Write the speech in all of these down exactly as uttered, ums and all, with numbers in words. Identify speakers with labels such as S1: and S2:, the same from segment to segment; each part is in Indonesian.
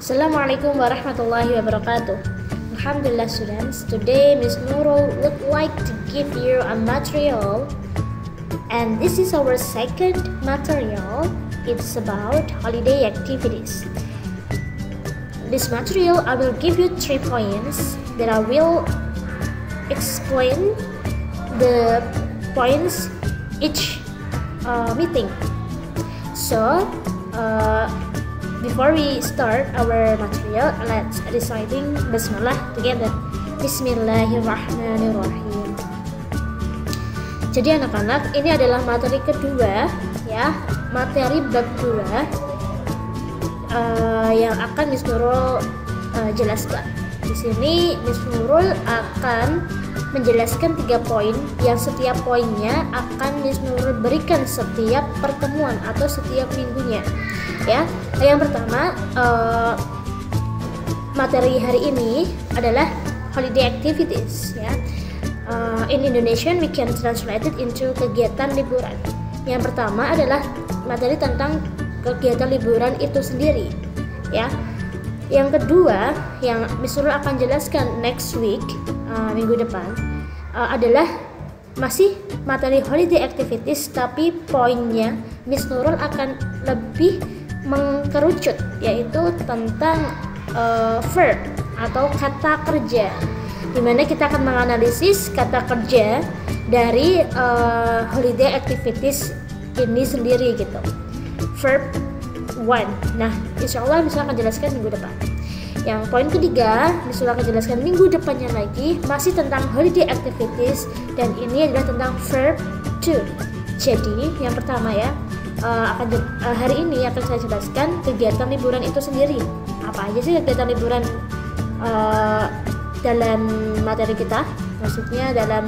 S1: Assalamualaikum warahmatullahi wabarakatuh. Alhamdulillah students, today Miss Nurul would like to give you a material, and this is our second material. It's about holiday activities. This material I will give you three points that I will explain the points each uh, meeting. So uh, before we start our material, let's reciting Bismillah together. Bismillahirrahmanirrahim. Jadi anak-anak, ini adalah materi kedua ya, materi bab dua uh, yang akan Miss Nurul uh, jelaskan. Di sini Miss Nurul akan menjelaskan tiga poin yang setiap poinnya akan Miss Nurul berikan setiap pertemuan atau setiap minggunya. Ya, yang pertama uh, materi hari ini adalah holiday activities. Ya, uh, in Indonesian we can translate it into kegiatan liburan. Yang pertama adalah materi tentang kegiatan liburan itu sendiri. Ya, yang kedua yang Miss Nurul akan jelaskan next week uh, minggu depan uh, adalah masih materi holiday activities, tapi poinnya Miss Nurul akan lebih mengkerucut, yaitu tentang uh, verb atau kata kerja, dimana kita akan menganalisis kata kerja dari uh, holiday activities ini sendiri gitu. Verb one. Nah, insya Allah Miss akan jelaskan minggu depan. Yang poin ketiga, Miss akan jelaskan minggu depannya lagi, masih tentang holiday activities, dan ini adalah tentang verb two. Jadi yang pertama ya, Uh, akan uh, hari ini akan saya jelaskan kegiatan liburan itu sendiri. Apa aja sih kegiatan liburan uh, dalam materi kita? Maksudnya dalam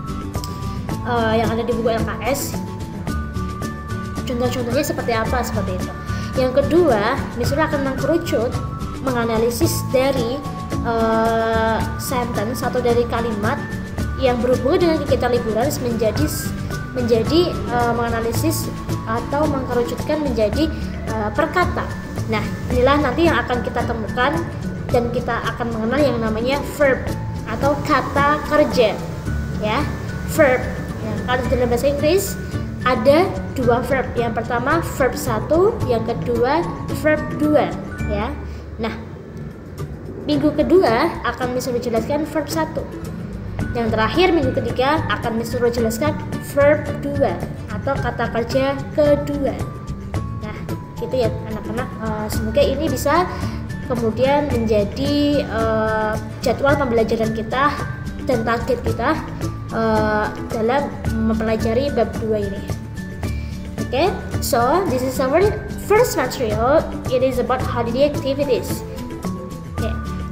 S1: uh, yang ada di buku L K S. Contoh-contohnya seperti apa? Seperti itu. Yang kedua, Miss akan mengkerucut, menganalisis dari uh, sentence atau dari kalimat yang berhubungan dengan kegiatan liburan menjadi menjadi uh, menganalisis atau mengkerucutkan menjadi uh, perkata. Nah, inilah nanti yang akan kita temukan dan kita akan mengenal yang namanya verb atau kata kerja. Ya, verb. Ya, kalau dalam bahasa Inggris ada dua verb. Yang pertama verb satu, yang kedua verb dua. Ya. Nah, minggu kedua akan Miss Nurul jelaskan verb satu. Yang terakhir minggu ketiga akan Miss Nurul jelaskan verb dua atau kata kerja kedua. Nah, gitu ya anak-anak. Uh, semoga ini bisa kemudian menjadi uh, jadwal pembelajaran kita dan target kita uh, dalam mempelajari bab dua ini. Oke, okay? So this is our first material. It is about holiday activities. Okay.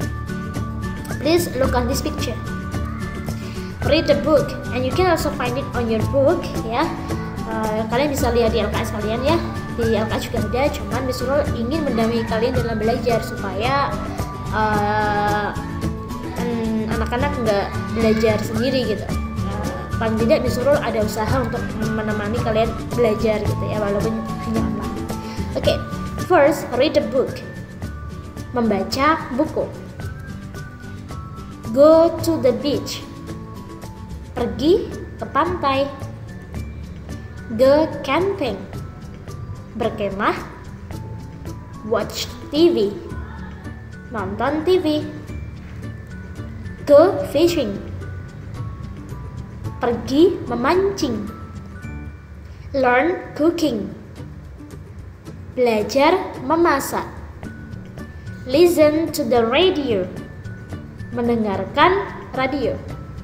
S1: Please look on this picture. Read the book, and you can also find it on your book ya. Uh, kalian bisa lihat di L K S kalian ya. Di L K S juga ada, cuman Miss Nurul ingin mendampingi kalian dalam belajar supaya uh, anak-anak nggak belajar sendiri gitu. Uh, paling tidak Miss Nurul ada usaha untuk menemani kalian belajar gitu ya, walaupun hanya online. Oke, okay. First read the book. Membaca buku. Go to the beach. Pergi ke pantai. Go camping. Berkemah. Watch T V. Nonton T V. Go fishing. Pergi memancing. Learn cooking. Belajar memasak. Listen to the radio. Mendengarkan radio.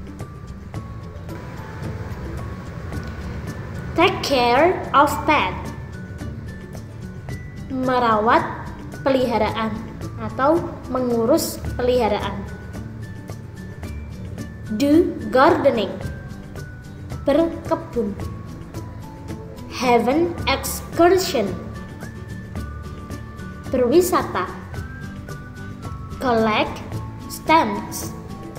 S1: Take care of pet. Merawat peliharaan atau mengurus peliharaan. Do gardening. Berkebun. Have an excursion. Berwisata. Collect stamps.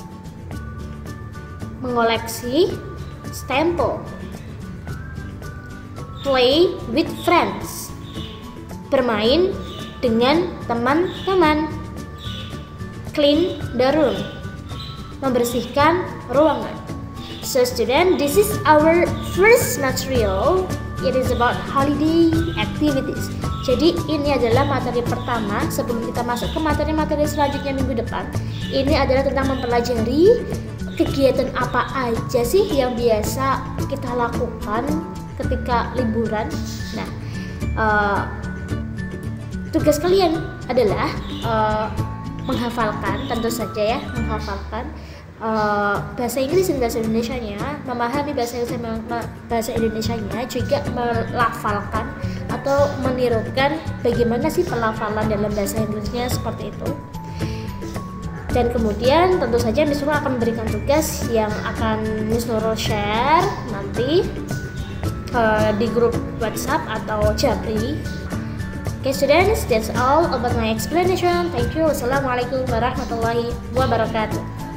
S1: Mengoleksi stempel. Play with friends. Bermain dengan teman-teman. Clean the room, membersihkan ruangan. So student, this is our first material. It is about holiday activities. Jadi ini adalah materi pertama sebelum kita masuk ke materi-materi selanjutnya minggu depan. Ini adalah tentang mempelajari kegiatan apa aja sih yang biasa kita lakukan ketika liburan. Nah, uh, tugas kalian adalah uh, menghafalkan, tentu saja ya, menghafalkan uh, bahasa Inggris dan bahasa Indonesianya, memahami bahasa Inggris dan bahasa Indonesianya, juga melafalkan atau menirukan bagaimana sih pelafalan dalam bahasa Inggrisnya seperti itu. Dan kemudian tentu saja Miss Nurul akan memberikan tugas yang akan Miss Nurul share nanti uh, di grup WhatsApp atau Japri. Okay students, that's all about my explanation. Thank you. Wassalamualaikum warahmatullahi wabarakatuh.